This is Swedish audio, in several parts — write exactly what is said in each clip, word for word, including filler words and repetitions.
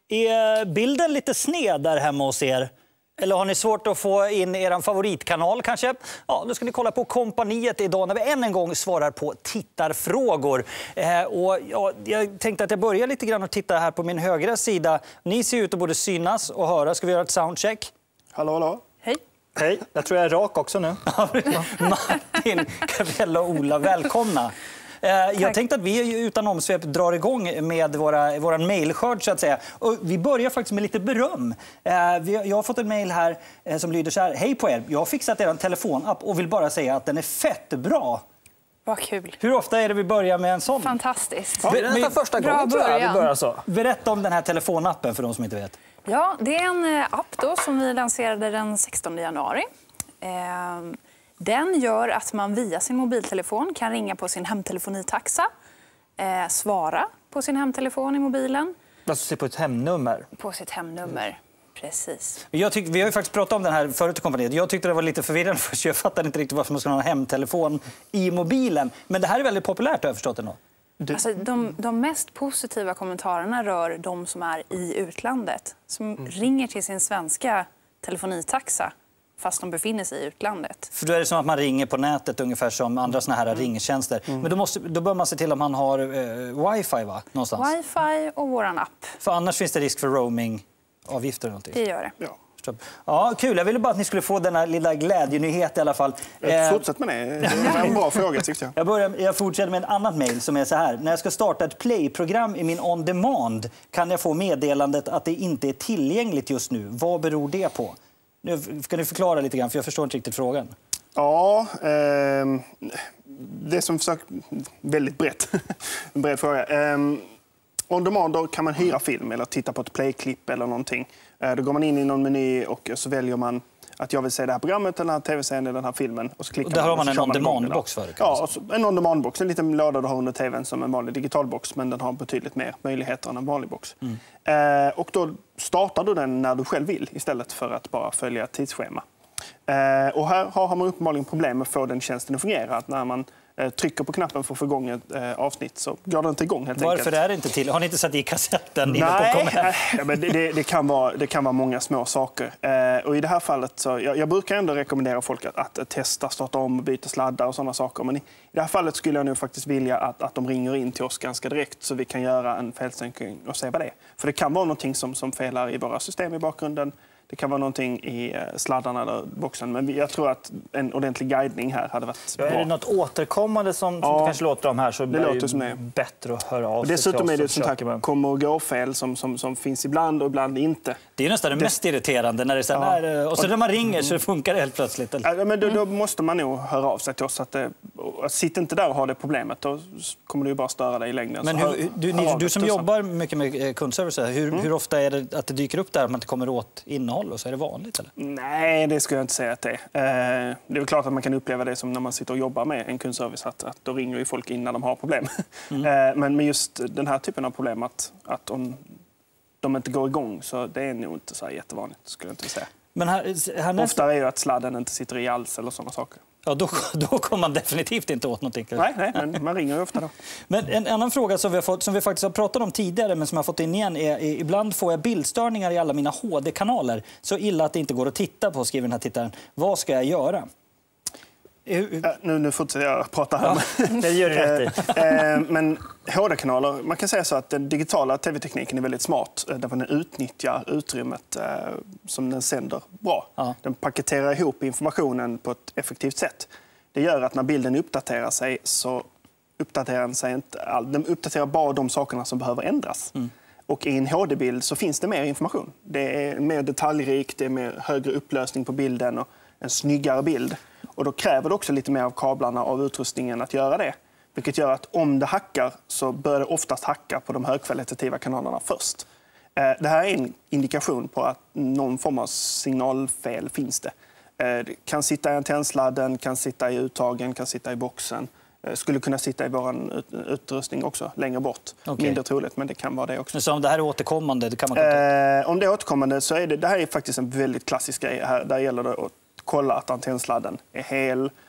Är bilden lite sned där hemma hos er? Eller har ni svårt att få in er favoritkanal kanske? Ja, nu ska ni kolla på Kompaniet idag när vi än en gång svarar på tittarfrågor. Eh, och ja, jag tänkte att jag börjar lite grann och titta här på min högra sida. Ni ser ut att både synas och höra. Ska vi göra ett soundcheck? Hallå, hallå. Hej. Hej, jag tror jag är rak också nu. Martin, Gabriella och Ola, välkomna. Jag tänkte att vi utan omsvep drar igång med våra, våran mailskörd så att säga. Och vi börjar faktiskt med lite beröm. Jag har fått en mail här som lyder så här. Hej på er, jag har fixat er en telefonapp och vill bara säga att den är fett bra. Vad kul. Hur ofta är det vi börjar med en sån? Fantastiskt. Ja, det är nästan första Bra gången tror jag vi börjar så. Berätta om den här telefonappen för de som inte vet. Ja, det är en app då som vi lanserade den sextonde januari. Ehm... Den gör att man via sin mobiltelefon kan ringa på sin hemtelefonitaxa, eh, svara på sin hemtelefon i mobilen. Alltså se på ett hemnummer. På sitt hemnummer, precis. Jag tyck, vi har ju faktiskt pratat om den här förut i Kompaniet. Jag tyckte det var lite förvirrande för jag fattade inte riktigt varför man ska ha en hemtelefon i mobilen. Men det här är väldigt populärt, har jag förstått det nu. Du... Alltså, de, de mest positiva kommentarerna rör de som är i utlandet. Som mm. ringer till sin svenska telefonitaxa. Fast de befinner sig i utlandet. För då är det som att man ringer på nätet ungefär som andra såna här mm. ringtjänster. Mm. Men då, måste, då bör man se till om man har eh, wifi va? Någonstans. Wifi och våran app. För annars finns det risk för roamingavgifter och någonting. Det gör det. Ja. Ja, kul. Jag ville bara att ni skulle få denna lilla glädjenyhet i alla fall. Eh, Fortsätt med det. Det är en bra fråga tyckte jag. Jag, börjar, jag fortsätter med ett annat mejl som är så här. När jag ska starta ett play-program i min on demand kan jag få meddelandet att det inte är tillgängligt just nu. Vad beror det på? Nu ska ni förklara lite grann, för jag förstår inte riktigt frågan. Ja, eh, det som försöker väldigt brett. En bred fråga. Eh, on demand då kan man hyra film eller titta på ett playklipp eller någonting. Eh, då går man in i någon meny och så väljer man att jag vill se det här programmet, den här tv-serien eller den här filmen. Och så klickar och där man, har man en on-demand-box för det? Ja, alltså, en on-demand-box. En liten låda du har under tvn som en vanlig digital box, men den har betydligt mer möjligheter än en vanlig box. Mm. Eh, och då startar du den när du själv vill istället för att bara följa ett tidsschema. Eh, och här har man uppenbarligen problem med att få den tjänsten att fungera. Att när man eh, trycker på knappen för att få igång ett eh, avsnitt så går det inte igång helt Varför enkelt. är det inte till? Har ni inte satt i kassetten? Nej, nej men det, det, det, kan vara, det kan vara många små saker. Eh, och i det här fallet så, jag, jag brukar ändå rekommendera folk att, att, att testa, starta om och byta sladdar och sådana saker. Men i, i det här fallet skulle jag nu faktiskt vilja att, att de ringer in till oss ganska direkt så vi kan göra en felsänkning och se vad det är. För det kan vara någonting som, som felar i våra system i bakgrunden. Det kan vara någonting i sladdarna eller boxen. Men jag tror att en ordentlig guidning här hade varit ja, bra. Är det något återkommande som, som ja, kanske låter om här så blir det låter som det bättre att höra av sig. Dessutom är det sånt här kommer och gå fel som, som, som finns ibland och ibland inte. Det är nästan det, det mest irriterande när det så här, ja. Och så när man ringer så funkar det helt plötsligt. Ja, men då, då måste man nog höra av sig till oss. Att det, sitt inte där och ha det problemet. Då kommer du bara störa dig i längden. Men hur, hör, du, ni, du som jobbar mycket med kundservice, hur, mm. hur ofta är det att det dyker upp där att man inte kommer åt innehåll? Och så är det vanligt? Eller? Nej, det skulle jag inte säga att det är. Eh, det är väl klart att man kan uppleva det som när man sitter och jobbar med en kundservice. Att, att då ringer ju folk in när de har problem. Mm. eh, men med just den här typen av problem att, att om de inte går igång så det är nog inte så här jättevanligt skulle jag inte säga. Men här, här ofta är ju att sladden inte sitter i alls eller sådana saker. Ja, då, då kommer man definitivt inte åt någonting. Nej, nej, men man ringer ju ofta då. Men en annan fråga som vi, har fått, som vi faktiskt har pratat om tidigare men som jag har fått in igen är, är ibland får jag bildstörningar i alla mina H D-kanaler. Så illa att det inte går att titta på, skriver den här tittaren. Vad ska jag göra? Äh, nu, nu fortsätter jag prata här. Ja, det gör det rätt i. Men H D-kanaler, man kan säga så att den digitala tv-tekniken är väldigt smart. Därför den utnyttjar utrymmet eh, som den sänder bra. Ja. Den paketerar ihop informationen på ett effektivt sätt. Det gör att när bilden uppdaterar sig så uppdaterar den sig inte all. Den uppdaterar bara de sakerna som behöver ändras. Mm. Och i en H D-bild så finns det mer information. Det är mer detaljrikt, det är mer högre upplösning på bilden och en snyggare bild. Och då kräver det också lite mer av kablarna av utrustningen att göra det. Vilket gör att om det hackar så bör det oftast hacka på de högkvalitativa kanalerna först. Det här är en indikation på att någon form av signalfel finns det. Det kan sitta i antennsladden, kan sitta i uttagen, kan sitta i boxen. Skulle kunna sitta i vår utrustning också, längre bort. Okay. Mindre troligt, men det kan vara det också. Så om det här är återkommande? Det kan man eh, om det är återkommande så är det, det här är faktiskt en väldigt klassisk grej. Här, där gäller det att kolla att antennsladden är hel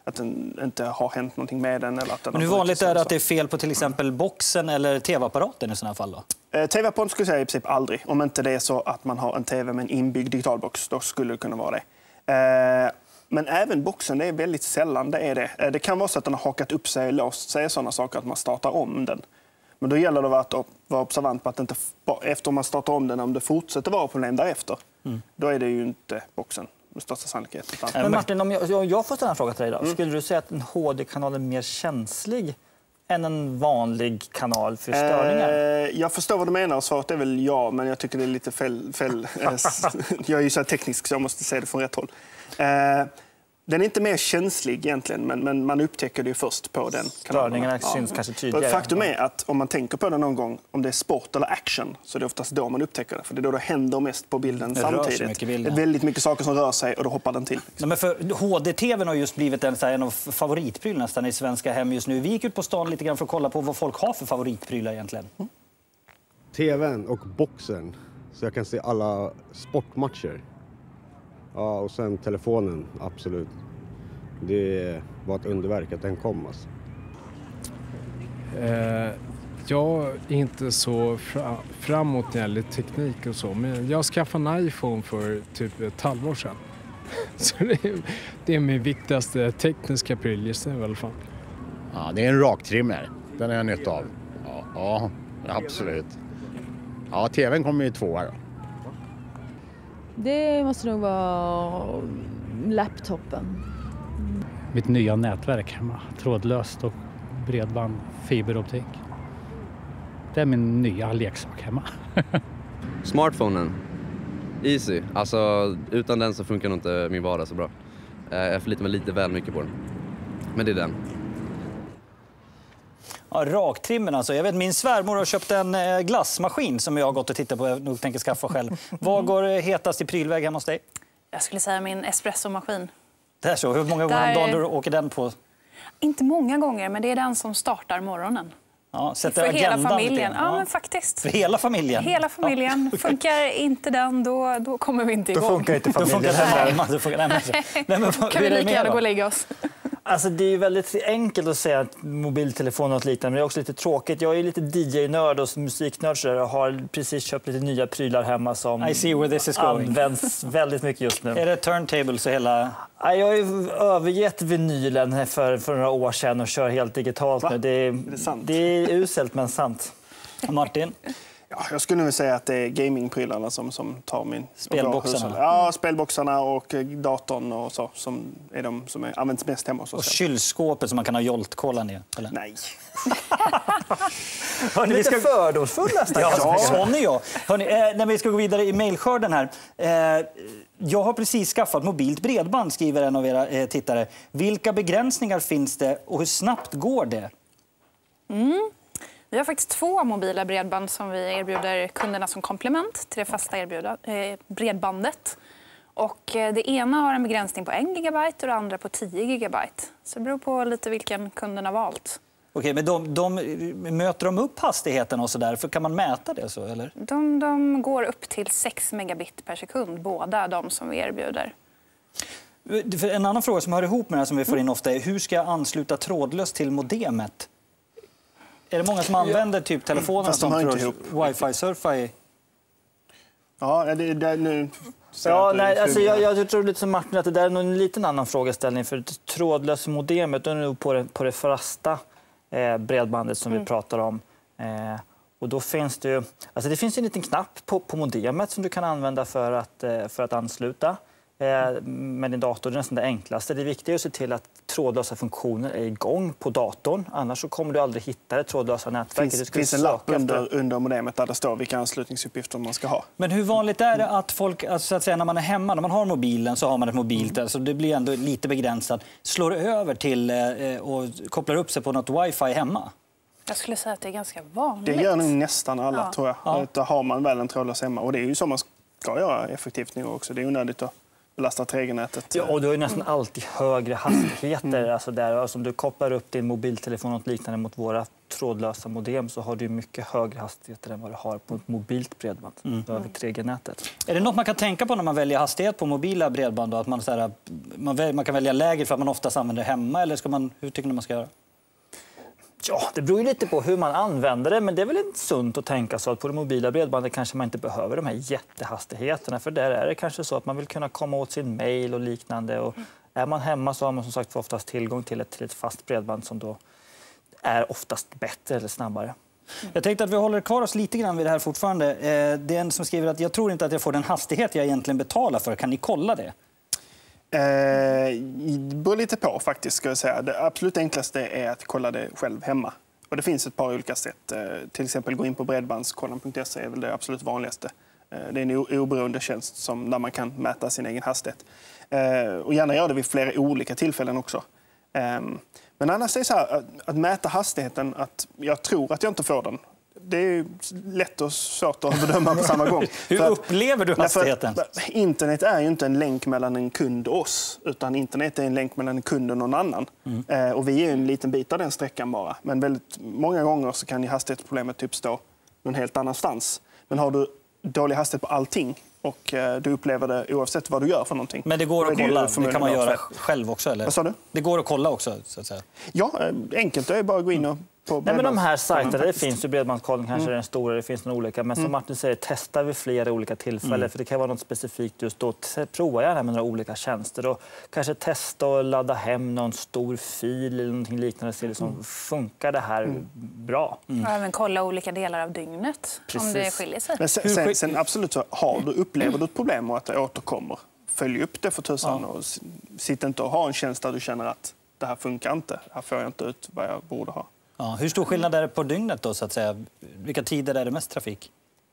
att den inte har hänt någonting med den. Eller att den Men hur vanligt är det att det är fel på till exempel boxen eller tv-apparaten i sådana fall då? Eh, tv-apparaten skulle jag säga i princip aldrig. Om inte det är så att man har en tv med en inbyggd digitalbox, då skulle det kunna vara det. Eh, men även boxen, det är väldigt sällan det är det. Eh, det kan vara så att den har hakat upp sig och låst sig, sådana saker att man startar om den. Men då gäller det att vara observant på att inte, efter man startar om den, om det fortsätter vara problem därefter, mm. då är det ju inte boxen med största sannolikhet. Men Martin, om jag, om jag får ställa en fråga till dig då. Mm. Skulle du säga att en H D-kanal är mer känslig än en vanlig kanal för störningar? Eh, jag förstår vad du menar och svaret är väl ja, men jag tycker det är lite fel. fel. Jag är ju så här teknisk så jag måste säga det från rätt håll. Eh, Den är inte mer känslig egentligen, men, men man upptäcker det ju först på den kanalen. Störningarna syns ja. kanske tydligare. Faktum är att om man tänker på det någon gång, om det är sport eller action, så är det oftast då man upptäcker det. För det är då det händer mest på bilden det samtidigt. Det är väldigt mycket saker som rör sig och då hoppar den till. Ja, men för H D-tvn har just blivit en, så här, en av favoritprylar nästan i svenska hem just nu. Vi gick ut på stan lite grann för att kolla på vad folk har för favoritprylar egentligen. Mm. Tvn och boxen, så jag kan se alla sportmatcher. Ja, och sen telefonen, absolut. Det var ett underverk att den kom. Alltså. Eh, jag är inte så fra, framåt när det gäller teknik och så. Men jag skaffade en iPhone för typ ett halvår sedan. Så det är, det är min viktigaste tekniska pryl just nu i alla fall. Ja, det är en raktrimmer. Den är jag nytta av. Ja, ja, absolut. Ja, tvn kommer ju tvåa då. Det måste nog vara laptopen. Mitt nya nätverk hemma. Trådlöst och bredband, fiberoptik. Det är min nya leksak hemma. Smartphonen. Easy. Alltså, utan den så funkar nog inte min vardag så bra. Jag förlitar mig lite väl mycket på den. Men det är den. Ja, raktrimmen alltså. Jag vet, min svärmor har köpt en eh, glassmaskin som jag har gått och tittat på och nog tänker skaffa själv. Vad går hetast i prylväg hemma hos dig? Jag skulle säga min espressomaskin. Det är så. Hur många gånger om dagen du åker den på? Inte många gånger, men det är den som startar morgonen. Ja, för hela familjen. Ja, ja, men faktiskt. För hela familjen? Hela familjen. Ja. Funkar inte den, då, då kommer vi inte igång. Då funkar inte familjen. Då funkar det hemma. Då funkar, nej, men, nej, men, kan vi lika gärna gå och lägga oss. Alltså, det är väldigt enkelt att säga att mobiltelefon är något liknande, men det är också lite tråkigt. Jag är lite D J-nörd och musiknörd så jag har precis köpt lite nya prylar hemma som I see where this is going. Används väldigt mycket just nu. Är det turntables och hela... Jag har ju övergett vinylen för, för några år sedan och kör helt digitalt nu. Det är, är det sant? Det är uselt men sant. Martin? Ja, jag skulle nog säga att det är gamingprylarna som, som tar min... Spelboxarna? Ja, spelboxarna och datorn och så som är de som är, används mest hemma hos oss. Och kylskåpet som man kan ha joltkollan i? Eller? Nej. Hörrni, vi ska fördomsfull nästan. Ja, ja. Sån är jag. Hörrni, eh, när vi ska gå vidare i mejlskörden här. Eh, jag har precis skaffat mobilt bredband, skriver en av era eh, tittare. Vilka begränsningar finns det och hur snabbt går det? Mm. Vi har faktiskt två mobila bredband som vi erbjuder kunderna som komplement till det fasta erbjuda, eh, bredbandet. Och eh, det ena har en begränsning på en gigabyte och det andra på tio gigabyte. Så det beror på lite vilken kunden har valt. Okej, men de, de, möter de upp hastigheten och så där? För kan man mäta det så, eller? De, de går upp till sex megabit per sekund, båda de som vi erbjuder. En annan fråga som hör ihop med det här som vi får in ofta är hur ska jag ansluta trådlöst till modemet? Är det många som använder typ telefonen Fast de som har inte för ihop. wifi-surfa i? Ja, det är nu... Ja, nej, alltså jag, jag tror lite som Martin att det där är nog en liten annan frågeställning för trådlös modemet är nog på det, på det fasta eh, bredbandet som mm. vi pratar om. Eh, och då finns det ju, alltså det finns en liten knapp på, på modemet som du kan använda för att, eh, för att ansluta eh, med din dator. Det är nästan det enklaste. Det viktiga är att se till att trådlösa funktioner är igång på datorn. Annars så kommer du aldrig hitta det trådlösa nätverket. Det finns, finns en lapp under, under modemet där det står vilka anslutningsuppgifter man ska ha. Men hur vanligt är det att folk, alltså så att säga, när man är hemma, när man har mobilen så har man ett mobilt, mm. alltså det blir ändå lite begränsat, slår över till eh, och kopplar upp sig på något wifi hemma? Jag skulle säga att det är ganska vanligt. Det gör nog nästan alla, ja. tror jag. Ja. Då har man väl en trådlös hemma. Och det är ju så man ska göra effektivt nu också. Det är onödigt att belastar tre G-nätet. Ja, och du har ju nästan alltid högre hastigheter. Mm. Alltså där, alltså om du kopplar upp din mobiltelefon och liknande mot våra trådlösa modem så har du mycket högre hastigheter än vad du har på ett mobilt bredband mm. över tre G-nätet. Är det något man kan tänka på när man väljer hastighet på mobila bredband? Då? Att man, så här, man, väl, man kan välja lägre för att man oftast använder hemma? Eller ska man, hur tycker ni man ska göra? Ja, det beror ju lite på hur man använder det, men det är väl inte sunt att tänka så att på det mobila bredbandet kanske man inte behöver de här jättehastigheterna, för där är det kanske så att man vill kunna komma åt sin mail och liknande, och är man hemma så har man som sagt oftast tillgång till ett, till ett fast bredband som då är oftast bättre eller snabbare. Jag tänkte att vi håller kvar oss lite grann vid det här fortfarande. Det är en som skriver att jag tror inte att jag får den hastighet jag egentligen betalar för. Kan ni kolla det? Eh, det beror lite på faktiskt, ska jag säga. Det absolut enklaste är att kolla det själv hemma. Och det finns ett par olika sätt. Eh, till exempel gå in på bredbandskollen punkt se är väl det absolut vanligaste. Eh, det är en oberoende tjänst som, där man kan mäta sin egen hastighet. Eh, och gärna göra det vid flera olika tillfällen också. Eh, men annars är det så här, att, att mäta hastigheten, att jag tror att jag inte får den. Det är lätt och svårt att bedöma på samma gång. Hur för att, upplever du hastigheten? Internet är ju inte en länk mellan en kund och oss, utan internet är en länk mellan en kund och någon annan. Mm. Eh, och vi är en liten bit av den sträckan bara. Men väldigt många gånger så kan ju hastighetsproblemet uppstå någon helt annanstans. Men har du dålig hastighet på allting och eh, du upplever det oavsett vad du gör för någonting. Men det går att kolla, det kan man göra själv också, eller? Vad sa du? Det går att kolla också, så att säga. Ja, enkelt. Det är bara att gå in och på Nej, men de här sajterna, det finns ju bredbandskollen, kanske mm. den stora, det finns några olika. Men som mm. Martin säger, testa vid flera olika tillfällen. Mm. För det kan vara något specifikt just då. Prova gärna med några olika tjänster. Och kanske testa och ladda hem någon stor fil eller någonting liknande. Så liksom, mm. funkar det här mm. bra? Mm. Och även kolla olika delar av dygnet. Precis. Om det skiljer sig. Men sen, sen, sen absolut så har du, upplever du ett problem och att det återkommer. Följ upp det för tusan ja. och sitt inte och ha en tjänst där du känner att det här funkar inte. Här får jag inte ut vad jag borde ha. Ja, hur stor skillnad är det på dygnet då, så att säga? Vilka tider är det mest trafik?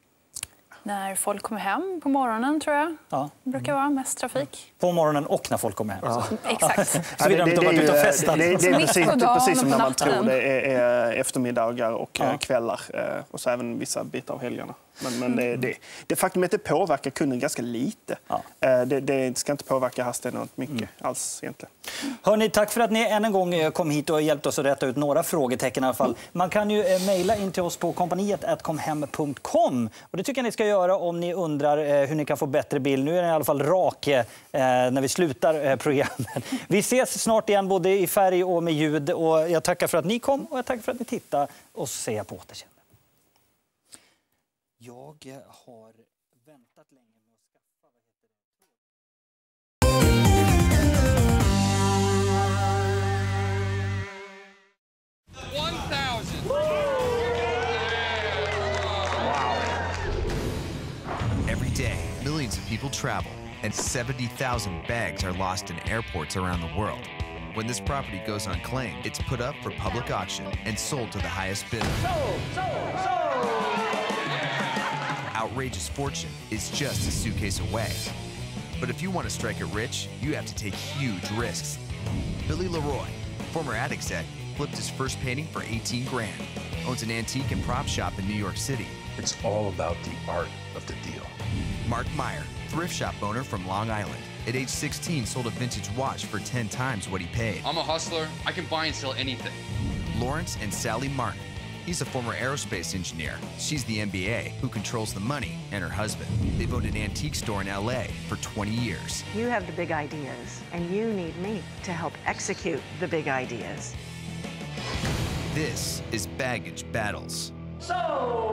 När folk kommer hem på morgonen, tror jag. Ja. Det brukar vara mest trafik. På morgonen och när folk kommer hem? Ja. Exakt. Så ja, det, det, det, det, det, det, det är precis, precis som när man tror det är, är eftermiddagar och ja. kvällar. Och så även vissa bitar av helgerna. Men, men det, det, det faktum att det påverkar kunden ganska lite. Ja. Det, det ska inte påverka hastigheten något mycket mm. alls egentligen. Hörrni, tack för att ni än en gång kom hit och hjälpt oss att rätta ut några frågetecken i alla fall. Man kan ju mejla in till oss på kompaniet at komhem punkt com. Och det tycker jag ni ska göra om ni undrar hur ni kan få bättre bild. Nu är den i alla fall rak eh, när vi slutar programmet. Vi ses snart igen både i färg och med ljud. Och jag tackar för att ni kom och jag tackar för att ni tittade. Och så säger jag på återseende. Jag har väntat länge med att skaffa, vad heter det? one thousand! Wow! Every day, millions of people travel, and seventy thousand bags are lost in airports around the world. When this property goes unclaimed, it's put up for public auction and sold to the highest bidder. Sold! Sold! Sold! Outrageous fortune is just a suitcase away. But if you want to strike it rich, you have to take huge risks. Billy Leroy, former ad exec, flipped his first painting for eighteen grand. Owns an antique and prop shop in New York City. It's all about the art of the deal. Mark Meyer, thrift shop owner from Long Island. At age sixteen, sold a vintage watch for ten times what he paid. I'm a hustler. I can buy and sell anything. Lawrence and Sally Martin. He's a former aerospace engineer. She's the M B A who controls the money, and her husband. They've owned an antique store in L A for twenty years. You have the big ideas, and you need me to help execute the big ideas. This is Baggage Battles. So